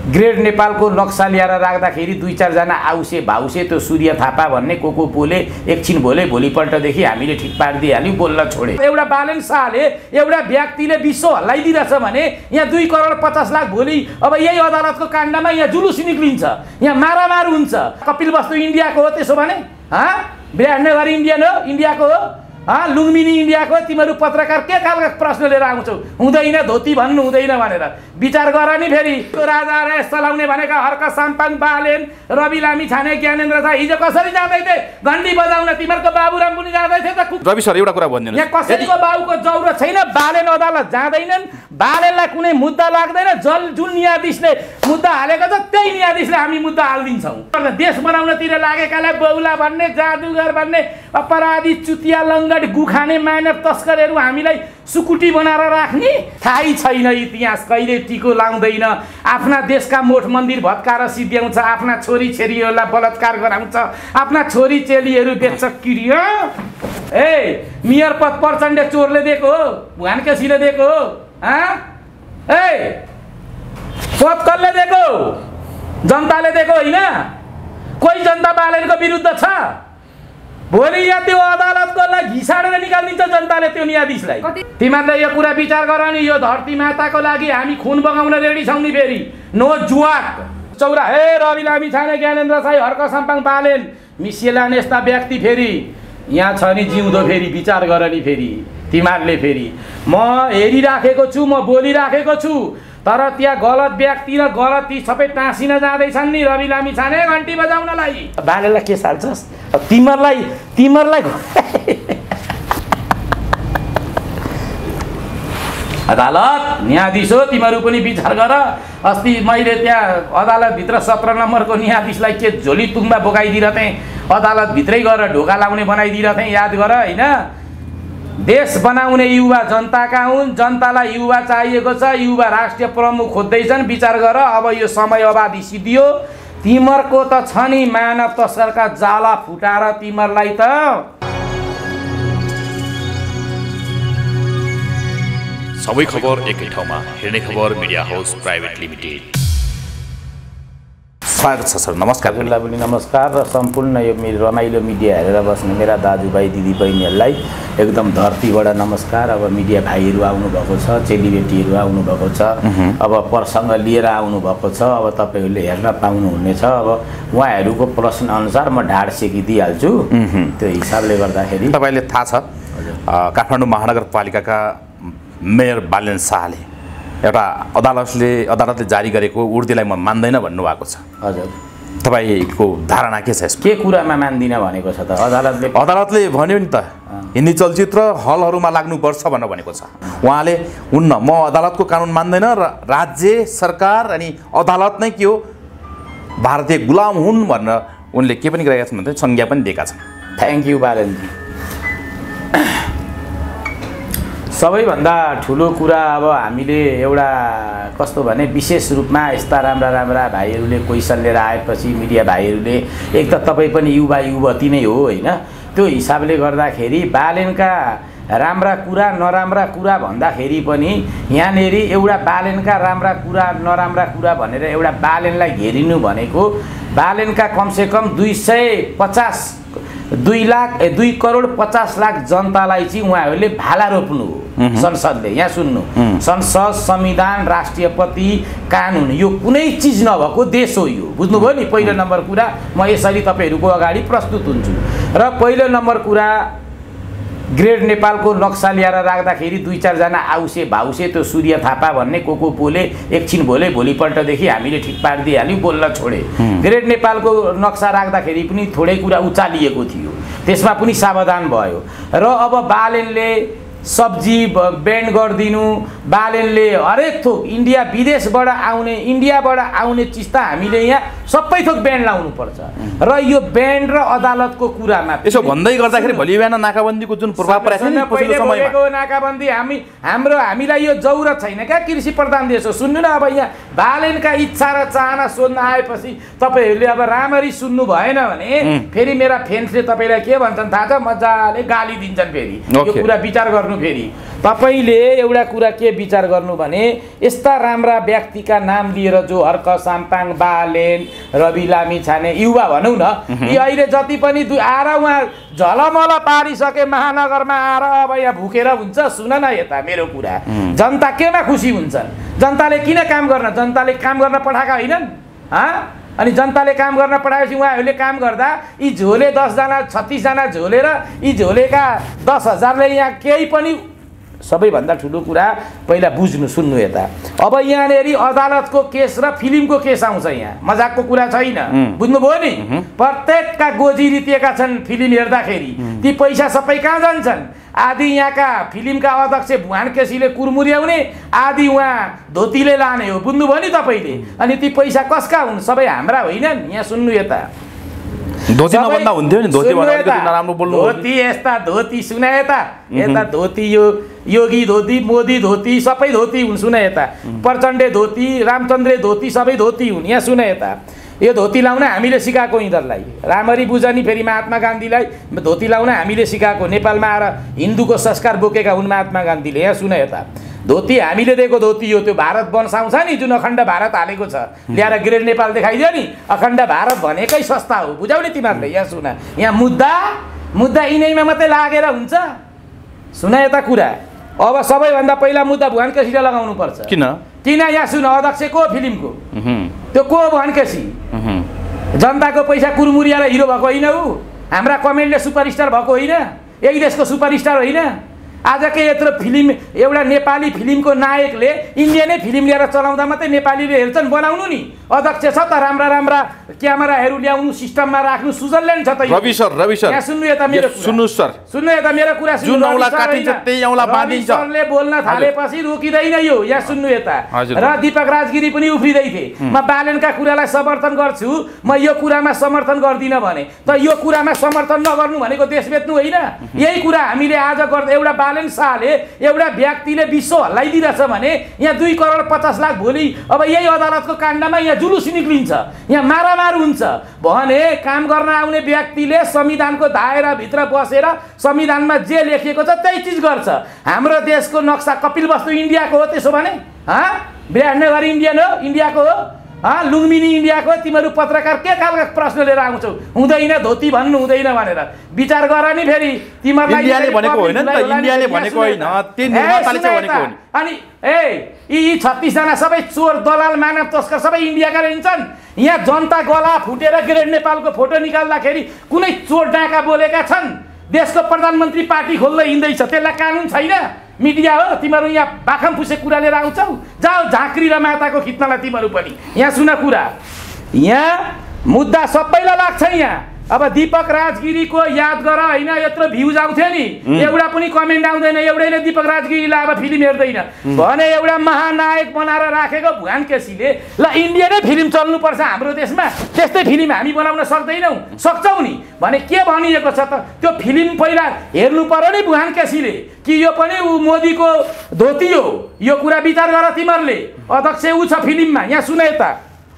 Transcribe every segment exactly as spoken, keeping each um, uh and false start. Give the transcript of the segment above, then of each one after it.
Grade नेपालको नक्सा ल्याएर राख्दाखेरि दुई चारजना आउसे भाउसे त्यो सूर्य थापा भन्ने को को बोले एकछिन बोले भोलिपल्टदेखि हामीले ठिक पारिदिइहाल्यौँ बोल्न छोडे। एउटा बालन शाहले एउटा व्यक्तिले विश्व हल्लाइदिरहेछ भने यहाँ दुई करोड पचास लाख भोलि अब यही अदालतको काण्डमा यहाँ जुलुस निक्लिन्छ, यहाँ मारामार हुन्छ। कपिल वस्तु इन्डियाको हो त्यसो भने हाँ विराटनगर इन्डियन हो इन्डियाको हो हाँ लुम्बिनी इन्डियाको तिमीहरू पत्रकार के खालका प्रश्न लिएर आउँछौ? हुँदैन धोती भन्नु हुँदैन भनेर विचार गर नि। फेरि त्यो राजा रेस चलाउने भनेका हर्क साम्पाङ बालेन रवि लामी छाने ज्ञानेन्द्र था हिजो कसरी जाँदै थिए घन्टी बजाउन? तिमीहरूको बाबुराम पनि जाँदै थिए त। रवि सर एउटा कुरा भनिदिनु, यहाँ कसैको बाबुको जरुरत छैन। बालेन अदालत जाँदैनन्, बालेनलाई कुनै मुद्दा लाग्दैन। जल जुन न्यायाधीशले मुद्दा हालेको छ त्यही न्यायाधीशले हामी मुद्दा हालिदिन्छौँ। देश बनाउनतिर लागेकालाई बहुला भन्ने जादुगर भन्ने अपराधी चुतिया लङ्गट गुखाने मानव तस्करहरू हामीलाई सुकुटी बनाएर राख्ने थाहै छैन। इतिहास कहिले टिको लाउँदैन। आफ्ना देशका मोठ मन्दिर भत्काएर सिद्ध्याउँछ, आफ्ना छोरी छोरीहरूलाई बलात्कार गराउँछ, आफ्ना छोरी चेलीहरू बेच्छ किरियो। ए मेयर पद प्रचण्ड चोरले दिएको हो, भुवान केसीले दिएको हो? हाँ ए पद कसले दिएको? जनताले दिएको होइन। कोही जनता बालेनको विरुद्ध छ? भोलि या त्यो अदालतको लागि घिसाडेर निकालिदिन्छ जनताले त्यो न्यायाधीशलाई। तिमीहरूले यो कुरा विचार गर नि। यो धरती माताको लागि हामी खुन बगाउन रेडी छौँ नि। फेरि नो जुवाक चौरा हे रवि लामी छाने ज्ञानेन्द्र साई हर्क साम्पाङ बालेन मिसिएलान यस्ता व्यक्ति फेरि यहाँ छ नि जिउँदो। फेरि विचार गर नि। फेरि तिमीहरूले फेरि म हेरिराखेको छु, म बोलिराखेको छु, तर त्यहाँ गलत व्यक्ति र गलत ती सबै टाँसिन जाँदैछन् नि। रवि लामी छाने घन्टी बजाउनलाई बालेलाई के साल्छस्? तिमीहरूलाई तिमीहरूलाई अदालत न्यायाधीश हो, तिमीहरू पनि विचार गर। अस्ति मैले त्यहाँ अदालतभित्र सत्र नम्बरको न्यायाधीशलाई के झोली तुम्बा बोकाइदिएर थिएँ, अदालतभित्रै गएर ढोका लाउने बनाइदिएर थिएँ, याद गर होइन। देश बनाउने युवा जनताका हुन्, जनतालाई युवा चाहिएको छ, युवा राष्ट्रिय प्रमुख खोज्दैछन्। विचार गर। अब यो समय अवधि सिद्धियो। तिमीहरूको त छ नि मानव तस्करका जाला फुटाएर तिमीहरूलाई त सबै खबर एकै ठाउँमा हेर्ने खबर मिडिया हाउस प्राइभेट लिमिटेड। स्वागत छ सर, नमस्कार। हजुरलाई पनि नमस्कार र सम्पूर्ण यो मेरो रमाइलो मिडिया हेरेर बस्ने मेरा दाजुभाइ दिदीबहिनीहरूलाई एकदम धरतीबाट नमस्कार। अब मिडिया भाइहरू आउनुभएको छ, चेलीबेटीहरू आउनुभएको छ, अब प्रसङ्ग लिएर आउनुभएको छ। अब तपाईँहरूले हेर्न पाउनुहुनेछ। अब उहाँहरूको प्रश्न अनुसार म ढाड सेकिदिइहाल्छु। त्यो हिसाबले गर्दाखेरि तपाईँले थाहा छ काठमाडौँ महानगरपालिकाका मेयर बालेन शाहले एउटा अदालतले अदालतले जारी गरेको उर्दीलाई म मान्दैन भन्नुभएको छ। हजुर तपाईँको धारणा के छ यसको? के कुरामा मान्दिन भनेको छ त? अदालतले अदालतले भन्यो नि त हिन्दी चलचित्र हलहरूमा लाग्नुपर्छ भनेर भनेको छ। उहाँले हुन्न म अदालतको कानुन मान्दैन र राज्य सरकार अनि अदालत नै के हो भारतीय गुलाम हुन् भनेर उनले के पनि गरेका छन् भने संज्ञा पनि दिएका छन्। थ्याङ्क यू बालनजी। सबैभन्दा ठुलो कुरा अब हामीले एउटा कस्तो भने विशेष रूपमा यस्ता राम्रा राम्रा भाइहरूले क्वेसन लिएर आएपछि मिडिया भाइहरूले एक त तपाईँ पनि युवा युवती नै हो होइन। त्यो हिसाबले गर्दाखेरि बालेनका राम्रा कुरा नराम्रा कुरा भन्दाखेरि पनि यहाँनिर एउटा बालेनका राम्रा कुरा नराम्रा कुरा भनेर एउटा बालेनलाई घेरिनु भनेको बालेनका कमसेकम दुई सय पचास दुई लाख ए दुई करोड पचास लाख जनतालाई चाहिँ उहाँहरूले भाला रोप्नु हो। संसदले यहाँ सुन्नु, संसद संविधान राष्ट्रपति कानुन यो कुनै चिज नभएको देश हो यो। बुझ्नुभयो नि? पहिलो नम्बर कुरा म यसरी तपाईँहरूको अगाडि प्रस्तुत हुन्छु। र पहिलो नम्बर कुरा ग्रेड नेपालको नक्सा ल्याएर राख्दाखेरि दुई चारजना आउसे भाउसे त्यो सूर्य थापा भन्ने को को बोले एकछिन बोले भोलिपल्टदेखि हामीले ठिक पारिदिइहाल्यौँ बोल्न छोडे। ग्रेड नेपालको नक्सा राख्दाखेरि पनि थोरै कुरा उचालिएको थियो, त्यसमा पनि सावधान भयो। र अब बालेनले सब्जी ब्यान्ड गरिदिनु, बालेनले हरेक थोक इन्डिया विदेशबाट आउने इन्डियाबाट आउने चिज त हामीले यहाँ सबै थोक ब्यान्ड लाउनुपर्छ। र यो ब्यान्ड र अदालतको कुरामा यसो भन्दै गर्दाखेरि भोलि बिहान नाकाबन्दीको जुन प्रभाव परेको छ नि पछिल्लो समयमा नाकाबन्दी हामी हाम्रो हामीलाई यो जरुरत छैन क्या। कृषि प्रधान देश हो। सुन्नु न, अब यहाँ बालेनका इच्छा र चाहना सोध्न आएपछि तपाईँहरूले अब राम्ररी सुन्नु भएन भने फेरि मेरा फ्रेन्ड्सले तपाईँलाई के भन्छन् थाहा छ? मजाले गाली दिन्छन्। फेरि यो कुरा विचार गर्नु फेरि तपाईँले एउटा कुरा के विचार गर्नु भने यस्ता राम्रा व्यक्तिका नाम लिएर जो हर्क साम्पाङ बालेन रवि लामी छाने युवा भनौँ न यी अहिले जति पनि आएर उहाँ झलमल पारिसके महानगरमा आएर अब यहाँ भुकेर हुन्छ सुन न यता मेरो कुरा जनता केमा खुसी हुन्छन् जनताले किन काम गर्न जनताले काम गर्न पठाएका होइनन् हाँ अनि जनताले काम गर्न पठाएपछि उहाँहरूले काम गर्दा यी झोले दसजना छत्तिसजना झोलेर यी झोलेका दस हजारले यहाँ केही पनि सबैभन्दा ठुलो कुरा पहिला बुझ्नु सुन्नु यता अब यहाँनेरि अदालतको केस र फिल्मको केस आउँछ यहाँ मजाकको कुरा छैन बुझ्नुभयो नि प्रत्येकका गोजी रितिएका छन् फिल्म हेर्दाखेरि ती पैसा सबै कहाँ जान्छन् आदि यहाँका फिल्मका अध्यक्ष भुवान केसीले कुरमुर्याउने आदि उहाँ धोतीले लाने हो बुझ्नुभयो नि तपाईँले अनि ती पैसा कसका हुन् सबै हाम्रा होइनन् यहाँ सुन्नु यता धोती नभन्दा हुन्थ्यो नि धोती भन्दा नराम्रो बोल्नु धोती यस्ता धोती सुना यता यता धोती यो योगी धोती मोदी धोती सबै धोती हुन् सुन यता प्रचण्डे धोती रामचन्द्रे धोती सबै धोती हुन् यहाँ सुन यता यो धोती लाउन हामीले सिकाएको यिनीहरूलाई राम्ररी बुझनी फेरि महात्मा गान्धीलाई धोती लाउन हामीले सिकाएको नेपालमा आएर हिन्दूको संस्कार बोकेका हुन् महात्मा गान्धीले यहाँ सुन यता धोती हामीले दिएको धोती हो त्यो भारत वंश आउँछ नि जुन अखण्ड भारत हालेको छ ल्याएर ग्रेड नेपाल देखाइदियो नि अखण्ड भारत भनेकै सस्ता हो बुझाउने तिमीहरूले यहाँ सुन यहाँ मुद्दा मुद्दा यिनैमा मात्रै लागेर हुन्छ सुन यता कुरा अब सबैभन्दा पहिला मुद्दा भुवान केसीले लगाउनु पर्छ किन किन यहाँ सुन अध्यक्ष को फिल्मको त्यो को भुवान केसी जनताको पैसा कुरमुरिएर हिरो भएको होइन ऊ हाम्रा कमेन्टले सुपरस्टार भएको होइन यही देशको सुपरस्टार होइन आजकै यत्रो फिल्म एउटा नेपाली फिल्मको नायकले इन्डियनै फिल्म ल्याएर चलाउँदा मात्रै नेपालीले हेर्छन् बनाउनु नि अध्यक्ष छ त राम्रा राम्रा क्यामेराहरू ल्याउनु सिस्टममा राख्नु स्विजरल्यान्ड छ त रवि सर रवि सर यहाँ सुन्नु यता मेरो सुन्नु सर सुन्नु यता मेरो कुरा सुन्नु जुन औला काटिन्छ त्यही औला बाँधिन्छ सरले बोल्न थालेपछि रोकिँदैन यो यहाँ सुन्नु यता र दीपक राजगिरी पनि उफ्रिँदै थिए म बालेनका कुरालाई समर्थन गर्छु म यो कुरामा समर्थन गर्दिनँ भने त यो कुरामा समर्थन नगर्नु भनेको देश बेच्नु होइन यही कुरा हामीले आज गर्दा एउटा बालेन शाहले एउटा व्यक्तिले विश्व हल्लाइदिरहेछ भने यहाँ दुई करोड पचास लाख भोलि अब यही अदालतको काण्डमा यहाँ जुलुस निक्लिन्छ यहाँ मारामार हुन्छ भने काम गर्न आउने व्यक्तिले संविधानको दायराभित्र बसेर संविधानमा जे लेखिएको छ त्यही चिज गर्छ हाम्रो देशको नक्सा कपिलवस्तु इन्डियाको हो त्यसो भने हाँ विराटनगर इन्डियन हो इन्डियाको हो हाँ लुम्बिनी इन्डियाको तिमीहरू पत्रकार के खालका प्रश्न लिएर आउँछौ हुँदैन धोती भन्नु हुँदैन भनेर विचार गर नि फेरि तिमीहरूलाई इन्डियाले भनेको होइन नि त इन्डियाले भनेको होइन त्यो निर्माताले चाहिँ भनेको हो नि अनि ए यी छत्तीसजना सबै चोर दलाल मानव तस्कर सबै इन्डियाका रहन्छन् यहाँ जनता गला फुटेर ग्रेड नेपालको फोटो निकाल्दाखेरि कुनै चोर डाका बोलेका छन् देशको प्रधानमन्त्री पार्टी खोल्दै हिँड्दैछ त्यसलाई कानुन छैन मिडिया हो तिमीहरू यहाँ बाखम फुसे कुरा लिएर आउँछौ जाऊ झाँक्री र माताको खिच्नलाई तिमीहरू पनि यहाँ सुन कुरा यहाँ मुद्दा सबैलाई लाग्छ यहाँ अब दीपक राजगिरीको याद गर होइन यत्रो भ्युज आउँथ्यो नि एउटा पनि कमेन्ट आउँदैन एउटैले दीपक राजगिरीलाई अब फिल्म हेर्दैन भने एउटा महानायक बनाएर राखेको भुवान केसीले ल इन्डिया नै फिल्म चल्नुपर्छ हाम्रो देशमा त्यस्तै फिल्म हामी बनाउन सक्दैनौँ सक्छौँ नि भने के भनिएको छ त त्यो फिल्म पहिला हेर्नु पर्यो नि भुवान केसीले कि यो पनि ऊ मोदीको धोती हो यो कुरा विचार गर तिमीहरूले अध्यक्ष ऊ छ फिल्ममा यहाँ सुन यता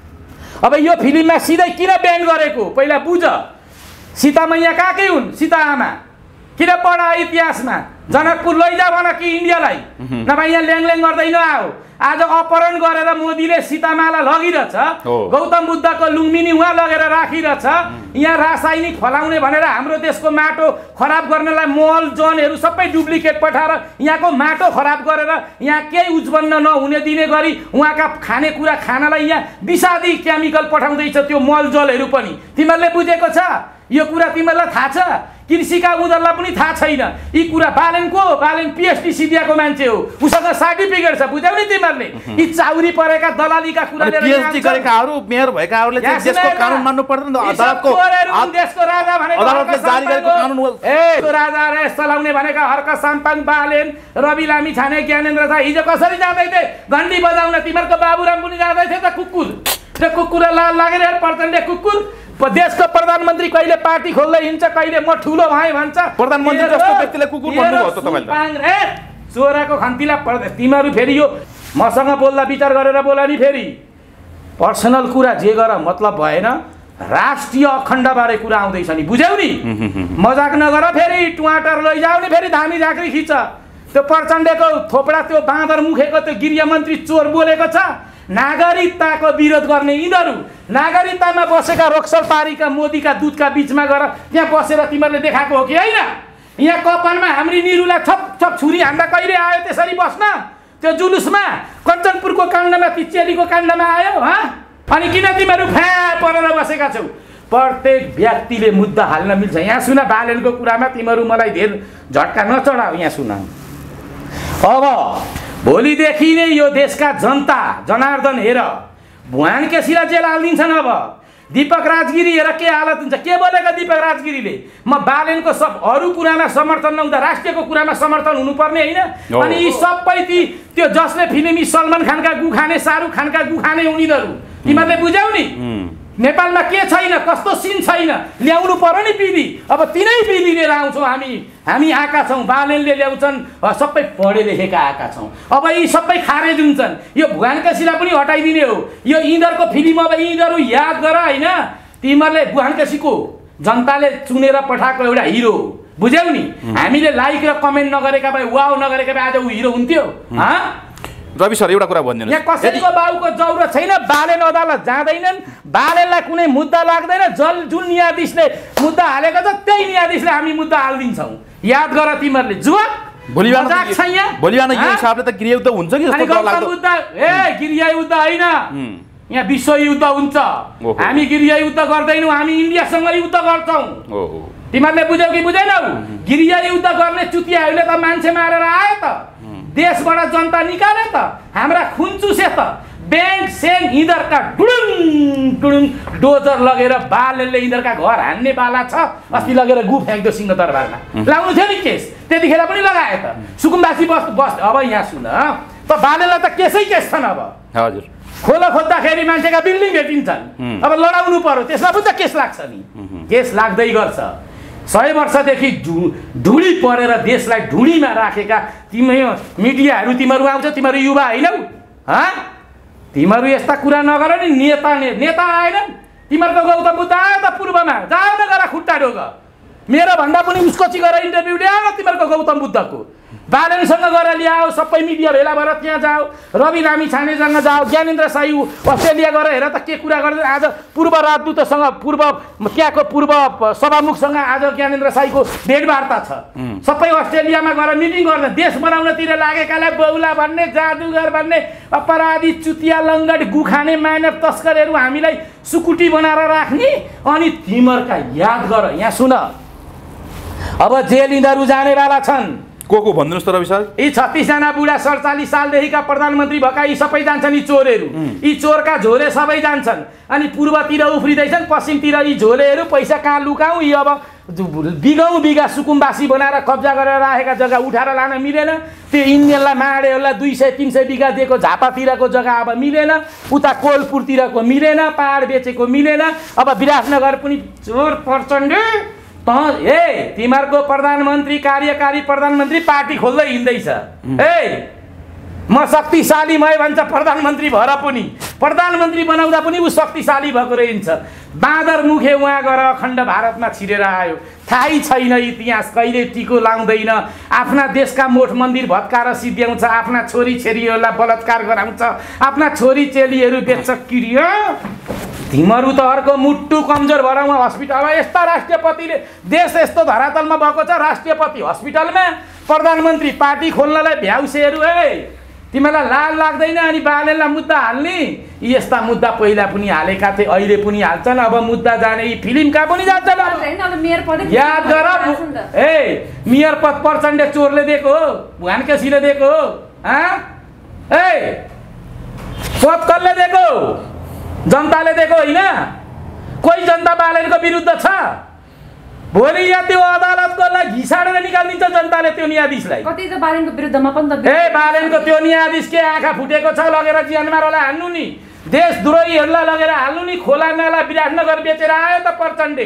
अब यो फिल्ममा सिधै किन ब्यान गरेको पहिला बुझ सीता मैया कहाँकै हुन् सीता आमा किन पढ इतिहासमा जनकपुर लैजा भन कि इन्डियालाई नभए यहाँ ल्याङल्याङ गर्दैन आओ आज अपहरण गरेर मोदीले सीतामाला लगिरहेछ गौतम बुद्धको लुम्बिनी उहाँ लगेर राखिरहेछ यहाँ रासायनिक फलाउने भनेर हाम्रो देशको माटो खराब गर्नलाई मल जनहरू सबै डुप्लिकेट पठाएर यहाँको माटो खराब गरेर यहाँ केही उत्पन्न नहुने दिने गरी उहाँका खानेकुरा खानालाई यहाँ विषादी केमिकल पठाउँदैछ त्यो मल जलहरू पनि तिमीहरूले बुझेको छ यो कुरा तिमीहरूलाई थाहा छ कृषिका उनीहरूलाई पनि थाहा छैन यी कुरा बालेनको बालेन पिएचडी सिधियाको मान्छे हो उसँग सर्टिफिकेट छ बुझ्यौ नि तिमीहरूले यी चाउरी परेका दलालीका कुरा लिएर पिएचडी गरेकाहरू मेयर भएकाहरूले चाहिँ देशको कानुन मान्नु पर्दैन अदालतको देशको राजा भनेको अदालतले जारी गरेको कानुन हो ए राजा रे चलाउने भनेका हर्क साम्पाङ बालेन रवि लामी छाने ज्ञानेन्द्र था हिजो कसरी जाँदै थिए घण्टी बजाउन तिमीहरूको बाबुराम पनि जाँदै थिए त कुकुर त्यो कुकुर लाल लागेर प्रचण्डे कुकुर देशको प्रधानमन्त्री कहिले पार्टी खोल्दै हिँड्छ कहिले म ठुलो भाइ भन्छ प्रधानमन्त्री जस्तो व्यक्तिले कुकुर भन्नुभयो त तपाईले चोराको खन्तीलाई तिमीहरू फेरि यो मसँग बोल्दा विचार गरेर बोला नि फेरि पर्सनल कुरा जे गर मतलब भएन राष्ट्रिय अखण्डबारे कुरा आउँदैछ नि बुझ्यौ नि मजाक नगर फेरि टुवाटर लैजाऊ नि फेरि धामी झाँक्री खिच्छ त्यो प्रचण्डको थोपडा त्यो बाँदर मुखेको त्यो गृहमन्त्री चोर बोलेको छ। नागरिकताको विरोध गर्ने यिनीहरू नागरिकतामा बसेका रोक्सर पारीका मोदीका दूतका बिचमा गएर त्यहाँ बसेर तिमीहरूले देखाएको हो कि होइन? यहाँ कपालमा हाम्री निरुलाई छप छप छुरी हान्दा कहिले आयो त्यसरी बस्न? त्यो जुलुसमा कञ्चनपुरको काण्डमा ती चेलीको काण्डमा आयो हँ? अनि किन तिमीहरू फ्या परेर बसेका छौ? प्रत्येक व्यक्तिले मुद्दा हाल्न मिल्छ। यहाँ सुन, बालेनको कुरामा तिमीहरू मलाई धेर झट्का नचढाऊ। यहाँ सुन, अब भोलिदेखि नै यो देशका जनता जनार्दन हेर भुवान केसीलाई जेल हालिदिन्छन्। अब दीपक राजगिरी हेर के हालत हुन्छ। के बोलेको दीपक राजगिरीले? म बालेनको सब अरू कुरामा समर्थन नहुँदा राष्ट्रियको कुरामा समर्थन हुनुपर्ने होइन? अनि यी सबै ती त्यो जसले फिल्मी सलमान खानका गु खाने, शाहरुख खानका गु खाने उनीहरू तिमीहरूले बुझ्यौ नि? नेपालमा के छैन, कस्तो सिन छैन, ल्याउनु पर्यो नि विधि। अब तिनै विधि लिएर आउँछौँ हामी। हामी आएका छौँ, बालेनले ल्याउँछन्, सबै पढे लेखेका आएका छौँ। अब यी सबै खारेज हुन्छन्। यो भुवान केसीलाई पनि हटाइदिने हो। यो यिनीहरूको फिल्म अब यिनीहरू याद गर होइन? तिमीहरूले भुवान केसीको जनताले चुनेर पठाएको एउटा हिरो बुझ्यौ नि? हामीले लाइक र कमेन्ट नगरेका भए, वाउ नगरेका भए आज ऊ हिरो हुन्थ्यो? हँ रवि सर एउटा कुरा भनिदिनु। यहाँ कसैको बाउको जरुरत छैन। बालेन अदालत जाँदैनन्। बालेनलाई कुनै मुद्दा लाग्दैन। जल जुन न्यायाधीशले मुद्दा हालेको छ त्यही न्यायाधीशले हामी मुद्दा हालिदिन्छौँ। याद गर तिमीहरूले। जुवाक भोलि बिहान यो हिसाबले त गृहयुद्ध हुन्छ कि जस्तो लाग्छ। मुद्दा ए गृहयुद्ध होइन, यहाँ विश्वयुद्ध हुन्छ। हामी गृहयुद्ध गर्दैनौँ, हामी इन्डियासँग युद्ध गर्छौँ। तिमीहरूले बुझ्यौ कि बुझेनौ? गृहयुद्ध गर्ने चुतियाहरूले त मान्छे मारेर आयो त, देशबाट जनता निकाले त, हाम्रा खुन चुसे त। ब्याङ्क सेन यिनीहरूका डुडुङ डुडुङ डोजर लगेर बालेनले यिनीहरूका घर हान्ने बाला छ। अस्ति लगेर गु फ्याँक्दो सिंहदरबारमा लाउनु थियो नि केस, त्यतिखेर पनि लगायो त। सुकुम्बासी बस बस अब यहाँ सुन त, बालेनलाई त केसै केस छन्। अब हजुर खोला खोज्दाखेरि मान्छेका बिल्डिङ भेटिन्छन्। अब लडाउनु पर्यो, त्यसमा पनि त केस लाग्छ नि। केस लाग्दै गर्छ। सय वर्षदेखि धु ढुँडी परेर देशलाई ढुँडीमा राखेका तिमी मिडियाहरू तिमीहरू आउँछ, तिमीहरू युवा होइनौ? हँ तिमीहरू यस्ता कुरा नगर नि। नेता ने नेता आएनन्। तिमीहरूको गौतम बुद्ध आयो त पूर्वमा, जाऊ न गर खुट्टा ढोग। मेरो भन्दा पनि उसको चाहिँ गएर इन्टरभ्यू ल्याऊ न तिमीहरूको गौतम बुद्धको। बालेनसँग गएर ल्याऊ, सबै मिडिया भेला भएर त्यहाँ जाऊ। रवि लामी छानेसँग जाऊ, ज्ञानेन्द्र साई अस्ट्रेलिया गएर हेर त के कुरा गर्दै। आज पूर्व राजदूतसँग, पूर्व त्यहाँको पूर्व सभामुखसँग आज ज्ञानेन्द्र साईको भेटवार्ता छ। सबै अस्ट्रेलियामा गएर मिटिङ गर्दा देश बनाउनतिर लागेकालाई बौला भन्ने, जादुगर भन्ने, अपराधी, चुतिया, लङ्गट, गुखाने, मानव तस्करहरू हामीलाई सुकुटी बनाएर राख्ने। अनि तिमीहरूका याद गर, यहाँ सुन, अब जेल यिनीहरू जानेवाला छन्। को को भन्नुहोस् त रवि सर? यी छत्तीसजना बुढा सडचालिस सालदेखिका प्रधानमन्त्री भएका यी सबै जान्छन्। यी चोरहरू, यी चोरका झोले सबै जान्छन्। अनि पूर्वतिर उफ्रिँदैछन्, पश्चिमतिर यी झोलेहरू पैसा कहाँ लुकाउँ। यी अब बिगौँ बिगा सुकुम्बासी बनाएर कब्जा गरेर राखेका जग्गा उठाएर लान मिलेन। त्यो इन्डियनलाई माडेहरूलाई दुई सय तिन सय बिघा दिएको झापातिरको जग्गा अब मिलेन। उता कोलपुरतिरको मिलेन, पहाड बेचेको मिलेन। अब विराटनगर पनि चोर प्रचण्ड त ए तिमीहरूको प्रधानमन्त्री, कार्यकारी प्रधानमन्त्री पार्टी खोल्दै हिँड्दैछ। ए म शक्तिशाली मै भन्छ प्रधानमन्त्री भएर पनि, प्रधानमन्त्री बनाउँदा पनि ऊ शक्तिशाली भएको रहन्छ। बाँदर मुखे उहाँ गएर अखण्ड भारतमा छिरेर आयो। थाहै छैन इतिहास, कहिले टिको लाउँदैन। आफ्ना देशका मोठ मन्दिर भत्काएर सिद्ध्याउँछ, आफ्ना छोरी छोरीहरूलाई बलात्कार गराउँछ, आफ्ना छोरी चेलीहरू बेच्छ किरियो। तिमीहरू त अर्को मुट्टु कमजोर भएर उहाँ हस्पिटलमा यस्ता राष्ट्रपतिले देश यस्तो धरातलमा भएको छ। राष्ट्रपति हस्पिटलमा, प्रधानमन्त्री पार्टी खोल्नलाई भ्याउसेहरू। ए तिमीलाई लाल लाग्दैन? अनि बालेनलाई मुद्दा हाल्ने? यस्ता मुद्दा पहिला पनि हालेका थिए, अहिले पनि हाल्छन्। अब मुद्दा जाने यी फिल्मका पनि जान्छन्। याद गर, ए मेयर पद प्रचण्ड चोरले दिएको हो, भुवान केसीले दिएको हो? ए पद कसले दिएको? जनताले दिएको होइन। कोही जनता बालेनको विरुद्ध छ? भोलि या त्यो अदालतको लागि घिसाडेर निकालिदिन्छ जनताले त्यो न्यायाधीशलाई। कति त बालेनको विरुद्धमा पनि त ए बालेनको त्यो न्यायाधीश के आँखा फुटेको छ लगेर जियानमारलाई हान्नु नि, देशद्रोहीहरूलाई लगेर हाल्नु नि। खोला नाला विराटनगर बेचेर आयो त प्रचण्डे,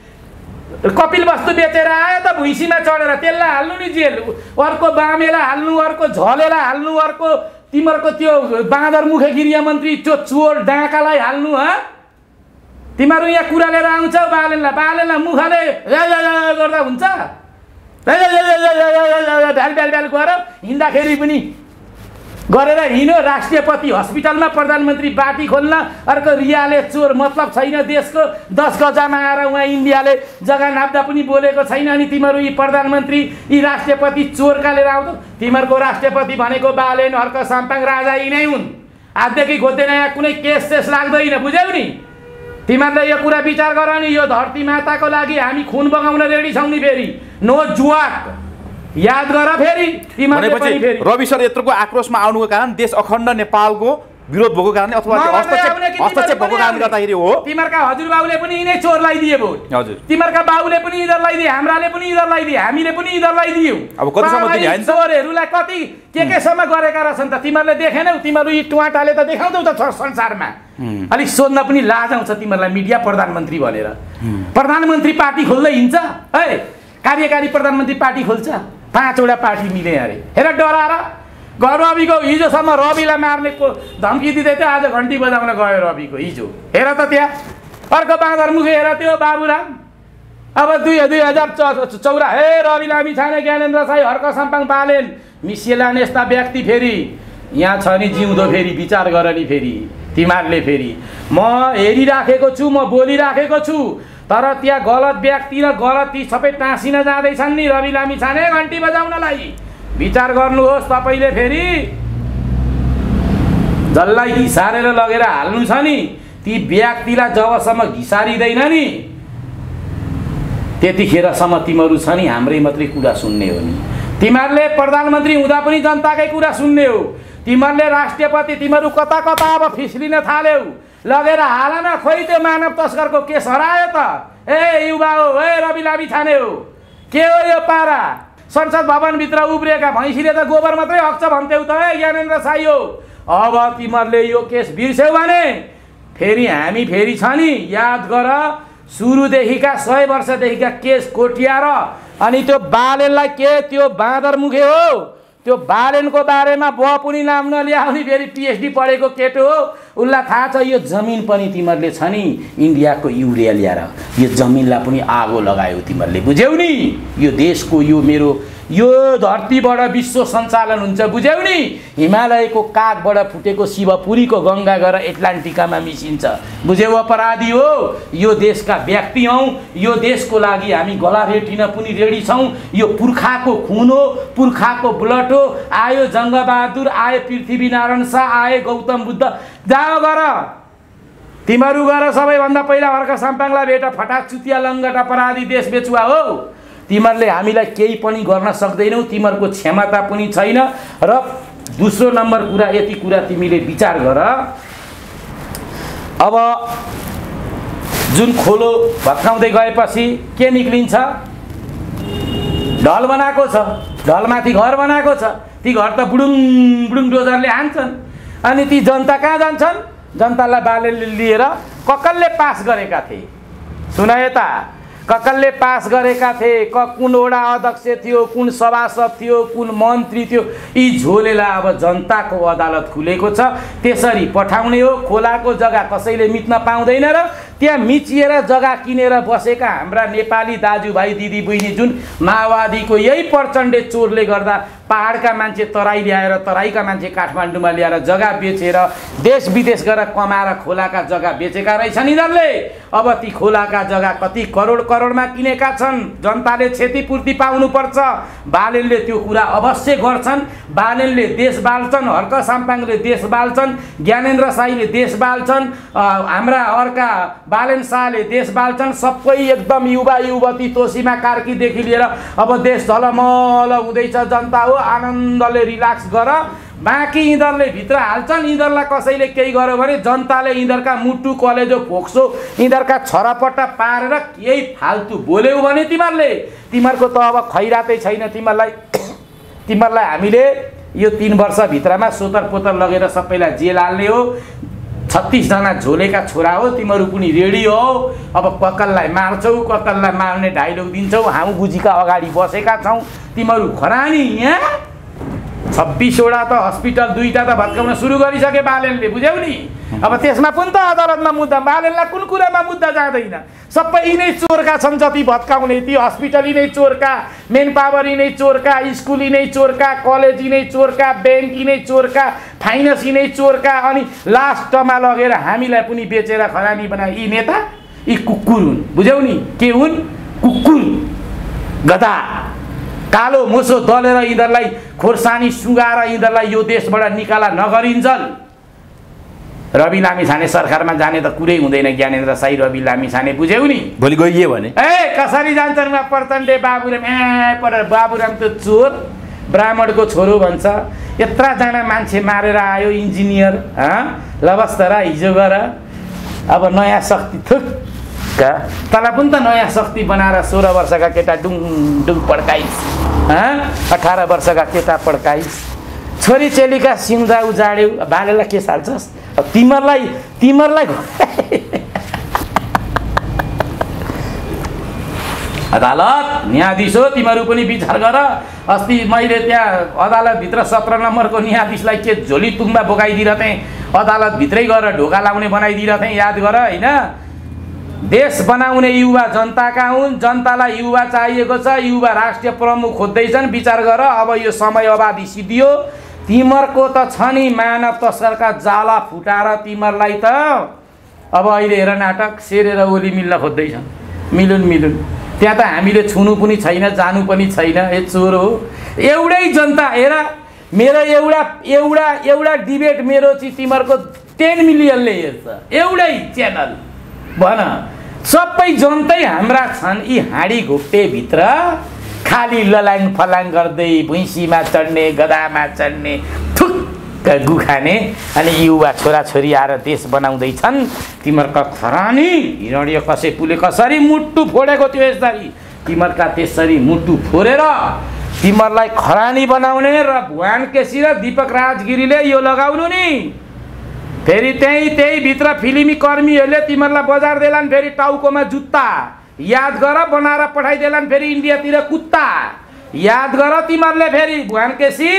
कपिल वस्तु बेचेर आयो त भुइँसीमा चढेर, त्यसलाई हाल्नु नि जेल। अर्को बामेलाई हाल्नु, अर्को झलेलाई हाल्नु, अर्को तिमीहरूको त्यो बाँदर मुखे गृहमन्त्री त्यो चोर डाँकालाई हाल्नु। हँ तिमीहरू यहाँ कुरा लिएर आउँछौ बालेनलाई, बालेनलाई मुखले गर्दा हुन्छ? ढाल ढाल ढाल गएर हिँड्दाखेरि पनि गरेर हिँड्यो राष्ट्रपति हस्पिटलमा प्रधानमन्त्री बाटी खोल्न अर्को रियाले चोर मतलब छैन देशको दस गजामा आएर उहाँ इन्डियाले जग्गा नाप्दा पनि बोलेको छैन अनि तिमीहरू यी प्रधानमन्त्री यी राष्ट्रपति चोरका लिएर आउँछौ तिमीहरूको राष्ट्रपति भनेको बालेन हर्क साम्पाङ राजा यी नै हुन् आजदेखि खोज्दैन यहाँ कुनै केस सेस लाग्दैन बुझ्यौ नि तिमीहरूले यो कुरा विचार गर नि यो धरती माताको लागि हामी खुन बगाउन रेडी छौँ नि फेरि नो जुवाक याद गर फेरि रवि सर यत्रोको आक्रोशमा आउनुको कारण देश अखण्ड नेपालको विरोध भएको कारणले अथवा हस्तक्षेप हस्तक्षेप भएको कारणले गर्दाखेरि हो तिमीहरूका हजुरबाउले पनि यिनै चोरलाई दिए भोट हजुर तिमीहरूका बाउले पनि यिनीहरूलाई दिए हाम्राले पनि यिनीहरूलाई दिए हामीले पनि यिनीहरूलाई दियौ अब कतिसम्म दिने हैन चोरहरूलाई कति के केसम्म गरेका रहेछन् त तिमीहरूले देखेनौ तिमीहरू यी टुवाटाले त देखाउँछौ त संसारमा अलिक सोध्न पनि लाज आउँछ तिमीहरूलाई मिडिया प्रधानमन्त्री भनेर प्रधानमन्त्री पार्टी खोल्दै हिँड्छ है कार्यकारी प्रधानमन्त्री पार्टी खोल्छ पाँचवटा पार्टी मिले अरे हेर डराएर रविको हिजोसम्म रविलाई मार्ने धम्की दिँदै थियो आज घन्टी बजाउन गयो रविको हिजो हेर त त्यहाँ अर्को बाँदरमुखे हेर त्यो बाबुराम अब दुई दुई हजार चौरा हे रवि लामी छाने ज्ञानेन्द्र साई हर्क साम्पाङ बालेन मिसिएलान यस्ता व्यक्ति फेरि यहाँ छ नि जिउँदो फेरि विचार गर नि फेरि तिमीहरूले फेरि म हेरिराखेको छु म बोलिराखेको छु तर त्यहाँ गलत व्यक्ति र गलत ती सबै टाँसिन जाँदैछन् नि रवि लामी छाने घन्टी बजाउनलाई विचार गर्नुहोस् तपाईँले फेरि जसलाई घिसारेर लगेर हाल्नु छ नि ती व्यक्तिलाई जबसम्म घिसारिँदैन नि त्यतिखेरसम्म तिमीहरू छ नि हाम्रै मात्रै कुरा सुन्ने हो नि तिमीहरूले प्रधानमन्त्री हुँदा पनि जनताकै कुरा सुन्ने हो तिमीहरूले राष्ट्रपति तिमीहरू कता कता अब फिस्लिन थाल्यौ लगेर हाल न खोइ त्यो मानव तस्करको केस हरायो त ए युवा हो ए रवि लामी छाने हो के हो यो पारा संसद भवनभित्र उब्रिएका भैँसीले त गोबर मात्रै हक्छ भन्थ्यौ त ए ज्ञानेन्द्र साई हो अब तिमीहरूले यो केस बिर्स्यौ भने फेरि हामी फेरि छ नि याद गर सुरुदेखिका सय वर्षदेखिका केस कोटियाएर अनि त्यो बालेनलाई के त्यो बाँदरमुखे हो त्यो बालेनको बारेमा ब पनि नाम नल्याउने फेरि पिएचडी पढेको केटो हो उसलाई थाहा छ यो जमिन पनि तिमीहरूले छ नि इन्डियाको युरिया ल्याएर यो जमिनलाई पनि आगो लगायो तिमीहरूले बुझ्यौ नि यो देशको यो मेरो यो धरतीबाट विश्व सञ्चालन हुन्छ बुझ्यौ नि हिमालयको कागबाट फुटेको शिवपुरीको गङ्गा गएर एटलान्टिकामा मिसिन्छ बुझ्यौ अपराधी हो यो देशका व्यक्ति हौँ यो देशको लागि हामी गला भेटिन पनि रेडी छौँ यो पुर्खाको खुन हो पुर्खाको ब्लड हो आयो जङ्गबहादुर आयो पृथ्वीनारायण शाह आए गौतम बुद्ध जाओ गर तिमीहरू गएर सबैभन्दा पहिला हर्क साम्पाङलाई भेट फटा चुतिया लङ्गट अपराधी देश बेचुवा हो तिमीहरूले हामीलाई केही पनि गर्न सक्दैनौ तिमीहरूको क्षमता पनि छैन र दोस्रो नम्बर कुरा यति कुरा तिमीले विचार गर अब जुन खोलो भत्काउँदै गएपछि के निक्लिन्छ ढल बनाएको छ ढलमाथि घर बनाएको छ ती घर त बुडुङ बुडुङ डोजरले हान्छन् अनि ती जनता कहाँ जान्छन् जनतालाई बालेले लिएर ककलले पास गरेका थिए सुन यता ककलले पास गरेका थिए क कुन वडा अध्यक्ष थियो कुन सभासद थियो कुन मन्त्री थियो यी झोलेलाई अब जनताको अदालत खुलेको छ त्यसरी पठाउने हो खोलाको जग्गा कसैले मिच्न पाउँदैन र त्यहाँ मिचिएर जग्गा किनेर बसेका हाम्रा नेपाली दाजुभाइ दिदी बहिनी जुन माओवादीको यही प्रचण्डे चोरले गर्दा पहाडका मान्छे तराई ल्याएर तराईका मान्छे काठमाडौँमा ल्याएर जग्गा बेचेर देश विदेश गएर कमाएर खोलाका जग्गा बेचेका रहेछन् यिनीहरूले अब ती खोलाका जग्गा कति करोड करोडमा किनेका छन् जनताले क्षतिपूर्ति पाउनुपर्छ बालेनले त्यो कुरा अवश्य गर्छन् बालेनले देश बाल्छन् हर्क साम्पाङले देश बाल्छन् ज्ञानेन्द्र साईले देश बाल्छन् हाम्रा अर्का बालेन शाहले देश बाल्छन् सबै एकदम युवा युवती तोसीमा कार्कीदेखि लिएर अब देश झलमल हुँदैछ जनता हो आनन्दले रिल्याक्स गर बाँकी यिनीहरूले भित्र हाल्छन् यिनीहरूलाई कसैले केही गर्यो भने जनताले यिनीहरूका मुटु कलेजो फोक्सो यिनीहरूका छरपट्टा पारेर केही फाल्तु बोल्यौ भने तिमीहरूले तिमीहरूको त अब खैरातै छैन तिमीहरूलाई तिमीहरूलाई हामीले यो तीन वर्षभित्रमा सोतर पोतर लगेर सबैलाई जेल हाल्ने हो छत्तीसजना झोलेका छोरा हो तिमीहरू पनि रेडी हो अब कक्कललाई मार्छौ कक्कललाई मार्ने डाइलग दिन्छौ हामी गुजीका अगाडि बसेका छौँ तिमीहरू खरानी यहाँ छ छब्बिसवटा त हस्पिटल दुईटा त भत्काउन सुरु गरिसके बालेनले, बुझ्यौ नि? अब त्यसमा पनि त अदालतमा मुद्दा, बालेनलाई कुन कुरामा मुद्दा जाँदैन? सबै यिनै चोरका छन्, जति भत्काउने ती हस्पिटल यिनै चोरका, मेन पावर यिनै चोरका, स्कुल यिनै चोरका, कलेज यिनै चोरका, ब्याङ्क यिनै चोरका, फाइनेन्स यिनै चोरका, अनि लास्टमा लगेर हामीलाई पनि बेचेर खरानी बनाए यी नेता, यी कुकुर हुन्, बुझ्यौ नि? के हुन्? कुकुर, गधा, कालो मोसो दलेर यिनीहरूलाई खोर्सानी सुगाएर यिनीहरूलाई यो देशबाट निकाला नगरिन्छन्। रवि लामिछाने सरकारमा जाने त कुरै हुँदैन, ज्ञानेन्द्र साई रवि लामिछाने, बुझ्यौ नि? भोलि गइए भने ए कसरी जान्छन् उहाँ प्रचण्डे बाबुराम, ए पर बाबुराम त चोर, ब्राह्मणको छोरो भन्छ, यत्रजना मान्छे मारेर आयो इन्जिनियर, ल बस् त र हिजो गर, अब नयाँ शक्ति थुक तँलाई पनि त नयाँ शक्ति बनाएर सोह्र वर्षका केटा डुङ डुङ पड्काइस्, अठार वर्षका केटा पड्काइस्, छोरी चेलीका सिउँदा उजाड्यौ, बालेलाई के साल्छस्? अब तिमीहरूलाई तिमीहरूलाई अदालत न्यायाधीश हो, तिमीहरू पनि विचार गर। अस्ति मैले त्यहाँ अदालतभित्र सत्र नम्बरको न्यायाधीशलाई के झोली तुङमा बोकाइदिरहेँ, अदालतभित्रै गएर ढोका लाउने बनाइदिरहेँ, याद गर होइन? देश बनाउने युवा जनताका हुन्, जनतालाई युवा चाहिएको छ, युवा राष्ट्रिय प्रमुख खोज्दैछन्, विचार गर। अब यो समय अवधि सिद्धियो, तिमीहरूको त छ नि मानव तस्करका जाला फुटाएर तिमीहरूलाई त अब अहिले हेर नाटक सेरेर ओली मिल्न खोज्दैछन्, मिलुन् मिलुन्, त्यहाँ त हामीले छुनु पनि छैन, जानु पनि छैन, ए चोर हो। एउटै जनता हेर, मेरो एउटा एउटा एउटा डिबेट मेरो चाहिँ तिमीहरूको टेन मिलियनले हेर्छ, एउटै च्यानल भन, सबै जनतै हाम्रा छन्। यी हाँडी घोप्टेभित्र खाली ललाङ फलाङ गर्दै भुइँसीमा चढ्ने, गधामा चढ्ने, थुक्क गु खाने, अनि युवा छोराछोरी आएर देश बनाउँदैछन्। तिमीहरूका खरानी हिरण्य कश्यपले कसरी मुटु फोडेको थियो, यसरी तिमीहरूका त्यसरी मुटु फोरेर तिमीहरूलाई खरानी बनाउने र भुवन केसी र दीपक राजगिरीले यो लगाउनु नि, फेरि त्यही त्यही भित्र फिल्मी कर्मीहरूले तिमीहरूलाई बजार देलान्, फेरि टाउकोमा जुत्ता, याद गर, बनाएर पठाइदेलान् फेरि इन्डियातिर कुत्ता, याद गर। तिमीहरूले फेरि भुवन केसी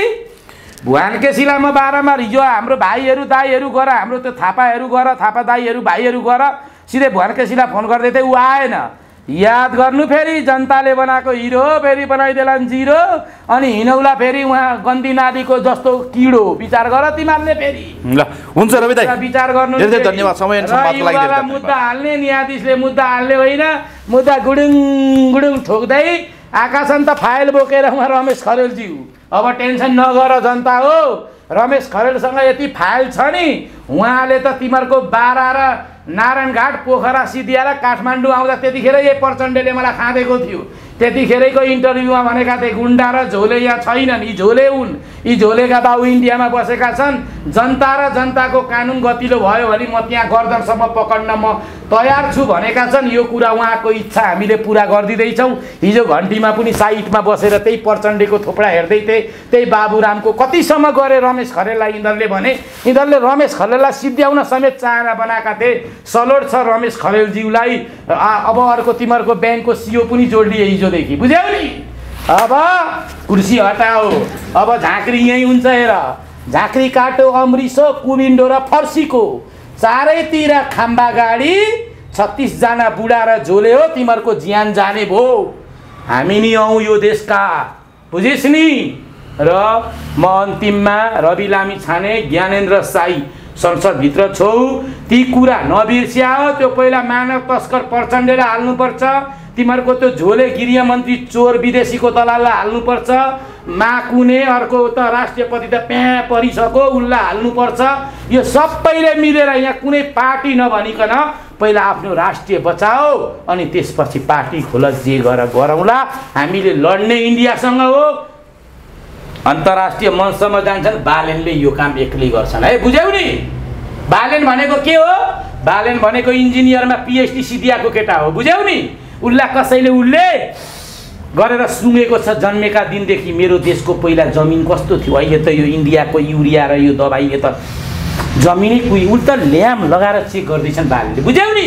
भुवन केसीलाई म बाह्रबार हिजो हाम्रो भाइहरू दाईहरू गर, हाम्रो त्यो थापाहरू गर, थापा दाईहरू भाइहरू गर, सिधै भुवन केसीलाई फोन गर्दै थिए, ऊ आएन, याद गर्नु। फेरि जनताले बनाएको हिरो फेरि बनाइदेलान् जिरो, अनि हिँडौला फेरि उहाँ गन्दी नालीको जस्तो किडो, विचार गर तिमीहरूले फेरि। ल हुन्छ रवि दाइ, विचार गर्नु। धेरै धेरै धन्यवाद, समय अनि सम्वादको लागि धेरै धन्यवाद। मुद्दा हाल्ने न्यायाधीशले मुद्दा हाल्ने होइन, मुद्दा गुडुङ गुडुङ ठोक्दै आकाशन त फाइल बोकेर उहाँ रमेश खरेलज्यू, अब टेन्सन नगर जनता हो, रमेश खरेलसँग यति फाइल छ नि, उहाँले त तिमीहरूको बारा र नारायणघाट पोखरा सिद्धिएर काठमाडौँ आउँदा त्यतिखेर यही प्रचण्डले मलाई खाँदेको थियो, त्यतिखेरैको इन्टरभ्यूमा भनेका थिए गुन्डा र झोले यहाँ छैनन्, यी झोले हुन्, यी झोलेका बाबु इन्डियामा बसेका छन्, जनता र जनताको कानुन गतिलो भयो भने म त्यहाँ गर्दनसम्म पकड्न म तयार छु भनेका छन्। यो कुरा उहाँको इच्छा हामीले पुरा गरिदिँदैछौँ। हिजो घन्टीमा पनि साइटमा बसेर त्यही प्रचण्डको थोपडा हेर्दै थिए, त्यही बाबुरामको कतिसम्म गरे रमेश खरेललाई यिनीहरूले भने, यिनीहरूले रमेश खरेललाई सिद्ध्याउन समेत चाहना बनाएका थिए। सलोट छ रमेश खरेलज्यूलाई, अब अर्को तिमीहरूको ब्याङ्कको सिओ पनि जोडिदिए हिजोदेखि, बुझ्यौ नि? अब कुर्सी हटाओ, अब झाँक्री यहीँ हुन्छ, हेर झाँक्री काटो, अमृसो, कुबिन्डो र फर्सीको चारैतिर खाम्बा गाडी, छत्तिसजना बुढा र झोले हो, तिमीहरूको ज्यान जाने भो, हामी नि हौँ यो देशका, बुझिस् नि? र म अन्तिममा रवि लामिछाने, ज्ञानेन्द्र साई संसदभित्र छौ, ती कुरा नबिर्स्या हो। त्यो पहिला मानव तस्कर प्रचण्डले हाल्नुपर्छ, तिमीहरूको त्यो झोले गृहमन्त्री चोर विदेशीको दलाललाई हाल्नुपर्छ, माकुने अर्को त राष्ट्रपति त प्याँ परिसक्यो उसलाई हाल्नुपर्छ। यो सबैले मिलेर यहाँ कुनै पार्टी नभनिकन पहिला आफ्नो राष्ट्रिय बचाओ, अनि त्यसपछि पार्टी खोल, जे गर गरौँला, हामीले लड्ने इन्डियासँग हो। अन्तर्राष्ट्रिय मञ्चसम्म जान्छन्, बालेनले यो काम एक्लै गर्छन् है, बुझ्यौ नि? बालेन भनेको के हो? बालेन भनेको इन्जिनियरमा पिएचडी सिद्धिएको केटा हो, बुझ्यौ नि? उसलाई कसैले उसले गरेर सुँगेको छ जन्मेका दिनदेखि। मेरो देशको पहिला जमिन कस्तो थियो, अहिले त यो इन्डियाको युरिया र यो दबाईले त जमिनै कुही, उल्टा ल्याम लगाएर चेक गर्दैछन् बालेनले, बुझ्यौ नि?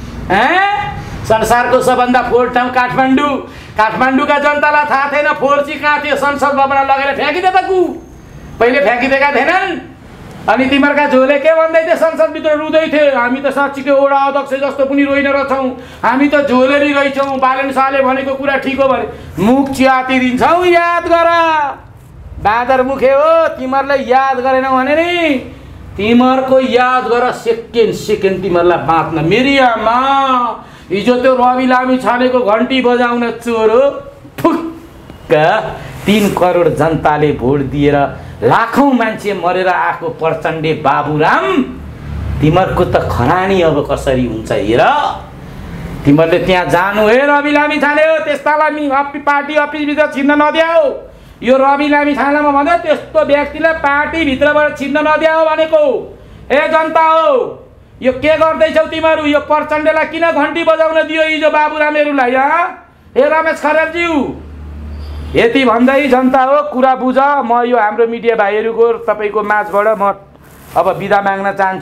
संसारको सबभन्दा फोहोर ठाउँ काठमाडौँ, काठमाडौँका जनतालाई थाहा थिएन फोहोर चाहिँ कहाँ थियो, संसद भवनमा लगेर फ्याँकिदे त कु, पहिले फ्याँकिदिएका थिएनन् अनि तिमीहरूका झोले के भन्दै थिए संसदभित्र रुँदै थिए हामी त साँच्चीकै वडा अध्यक्ष जस्तो पनि रोइन रहेछौँ हामी त झोलेरी रहेछौँ बालन शाहले भनेको कुरा ठिक हो भने मुख च्यातिदिन्छौ याद गर बादर मुखे हो तिमीहरूलाई याद गरेनौ भने नि तिमीहरूको याद गर सेकेन्ड सेकेन्ड तिमीहरूलाई बाँच्न मेरी आमा हिजो त्यो रवि लामी छानेको घन्टी बजाउन चोरो फुक्क तीन करोड जनताले भोट दिएर लाखौँ मान्छे मरेर आएको प्रचण्डे बाबुराम तिमीहरूको त खरानी अब कसरी हुन्छ हेर तिमीहरूले त्यहाँ जानु हे रवि लामी छाने हो त्यस्तालाई पार्टी अफिसभित्र छिर्न नद्याऊ यो रवि लामी छानेमा भन्दा त्यस्तो व्यक्तिलाई पार्टीभित्रबाट छिर्न नद्याऊ भनेको ए जनता हो यो के गर्दैछौ तिमीहरू यो प्रचण्डलाई किन घन्टी बजाउन दियो हिजो बाबुरामहरूलाई हे रमेश खरेलज्यू यति भन्दै जनता हो कुरा बुझ म यो हाम्रो मिडिया भाइहरूको तपाईँको माझबाट म अब बिदा माग्न चाहन्छु।